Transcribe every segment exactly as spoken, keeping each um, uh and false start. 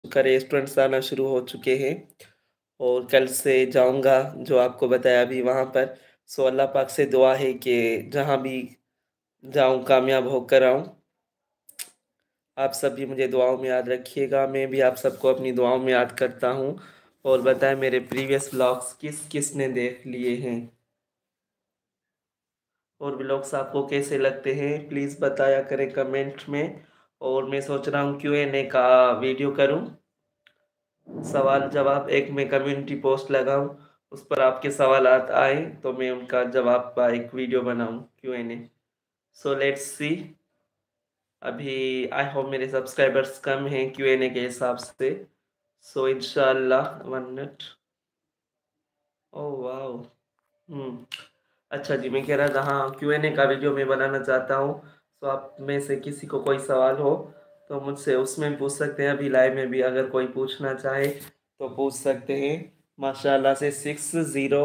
का रेस्टोरेंट्स आना शुरू हो चुके हैं और कल से जाऊँगा जो आपको बताया अभी वहाँ पर। सो अल्लाह पाक से दुआ है कि जहाँ भी जाऊँ कामयाब होकर आऊँ। आप सब भी मुझे दुआओं में याद रखिएगा, मैं भी आप सबको अपनी दुआओं में याद करता हूँ। और बताएँ मेरे प्रीवियस व्लॉग्स किस-किस ने देख लिए हैं? और व्लॉग्स आपको कैसे लगते हैं? प्लीज़ बताया करें कमेंट में। और मैं सोच रहा हूँ क्यू एन ए का वीडियो करूँ। सवाल-जवाब एक मैं कम्युनिटी पोस्ट लगाऊँ, उस पर आपके सवालात आएँ, तो मैं उनका जवाब का एक वीडियो बनाऊँ Q N A. So let's see. अभी आई होप मेरे सब्सक्राइबर्स कम हैं क्यू एन ए के हिसाब से। सो इंशाअल्लाह वन मिनट। Oh wow! हुँ। अच्छा जी, मैं कह रहा था हाँ, क्यू एन ए का वीडियो मैं बनाना चाहता हूँ। तो आप में से किसी को कोई सवाल हो, तो मुझसे उसमें भी पूछ सकते हैं। अभी लाइव में भी अगर कोई पूछना चाहे, तो पूछ सकते हैं। माशाल्लाह से सिक्स ज़ीरो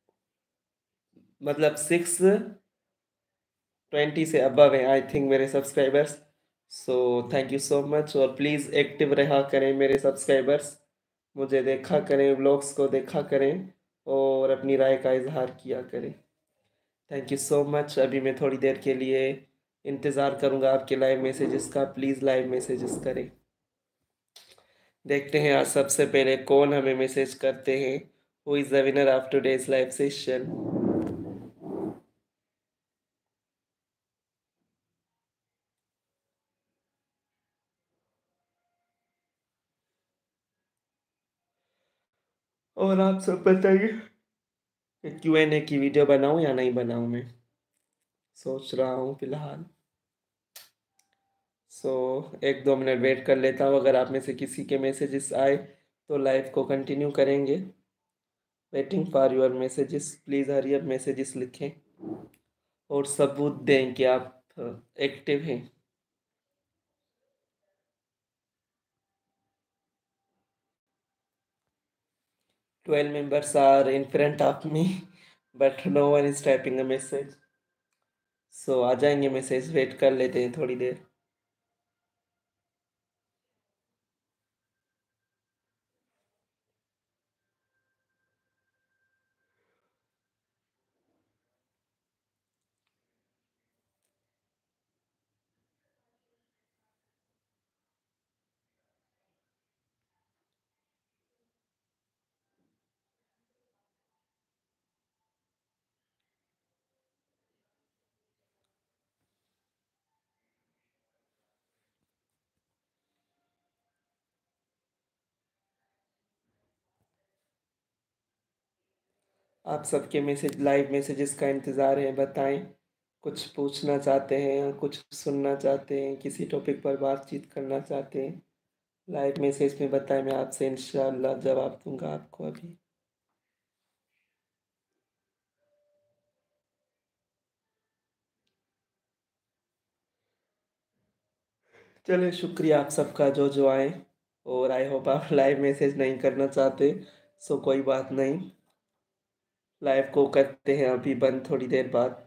मतलब सिक्स ट्वेंटी से अबव हैं आई थिंक मेरे subscribers. So thank you so much और प्लीज़ एक्टिव रहा करें मेरे सब्सक्राइबर्स। मुझे देखा करें, व्लॉग्स को देखा करें और अपनी राय का इज़हार किया करें। Thank you so much. अभी मैं थोड़ी देर के लिए इंतज़ार करूँगा आपके लाइव मैसेजेस का। प्लीज़ लाइव मैसेजेस करें। देखते हैं आज सबसे पहले कौन हमें मैसेज करते हैं। Who is the winner of today's live session? और आप सब बताइए क्यू एन ए की वीडियो बनाऊँ या नहीं बनाऊँ मैं? सोच रहा हूँ फ़िलहाल। सो एक दो मिनट वेट कर लेता हूँ, अगर आप में से किसी के मैसेजेस आए तो लाइव को कंटिन्यू करेंगे। Waiting for your messages, please hurry up messages लिखें और सबूत दें कि आप एक्टिव हैं। twelve members are in front of me but no one is typing a message. सो आ जाएंगे मैसेज, वेट कर लेते हैं थोड़ी देर। आप सबके मैसेज, लाइव मैसेजेस का इंतज़ार है। बताएं कुछ पूछना चाहते हैं, कुछ सुनना चाहते हैं, किसी टॉपिक पर बातचीत करना चाहते हैं। लाइव मैसेज में बताएं, मैं आपसे इंशाअल्लाह जवाब दूंगा आपको अभी। चलिए शुक्रिया आप सबका जो जो आए। और आई होप आप लाइव मैसेज नहीं करना चाहते, सो कोई बात नहीं। लाइव को करते हैं अभी बंद थोड़ी देर बाद।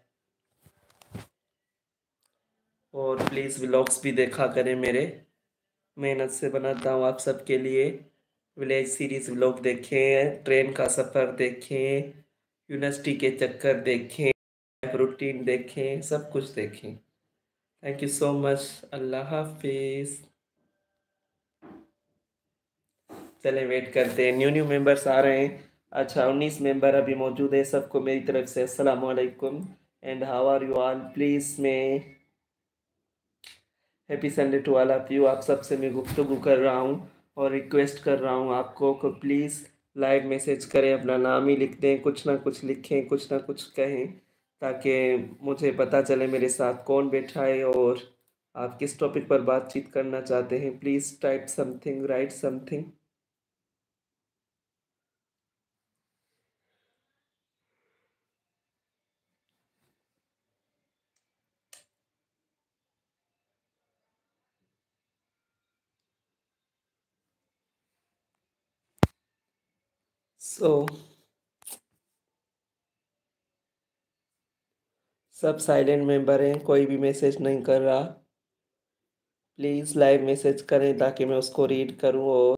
और प्लीज़ व्लॉग्स भी देखा करें मेरे, मेहनत से बनाता हूँ आप सबके लिए। विलेज सीरीज़ व्लॉग देखें, ट्रेन का सफ़र देखें, यूनिवर्सिटी के चक्कर देखें, रूटीन देखें, सब कुछ देखें। Thank you so much. अल्लाह हाफिज़। चलें वेट करते हैं, न्यू न्यू मेंबर्स आ रहे हैं। अच्छा उन्नीस मेंबर अभी मौजूद है। सबको मेरी तरफ से अस्सलाम वालेकुम and how are you all. Please मैं happy Sunday to all of you. आप सबसे मैं गुफ्तगू कर रहा हूँ और रिक्वेस्ट कर रहा हूँ आपको को प्लीज़ लाइव मैसेज करें, अपना नाम ही लिख दें, कुछ ना कुछ लिखें, कुछ ना कुछ कहें, ताकि मुझे पता चले मेरे साथ कौन बैठा है और आप किस टॉपिक पर बातचीत करना चाहते हैं। Please type something, right something. So सब साइलेंट मेंबर हैं, कोई भी मैसेज नहीं कर रहा। प्लीज़ लाइव मैसेज करें ताकि मैं उसको रीड करूं और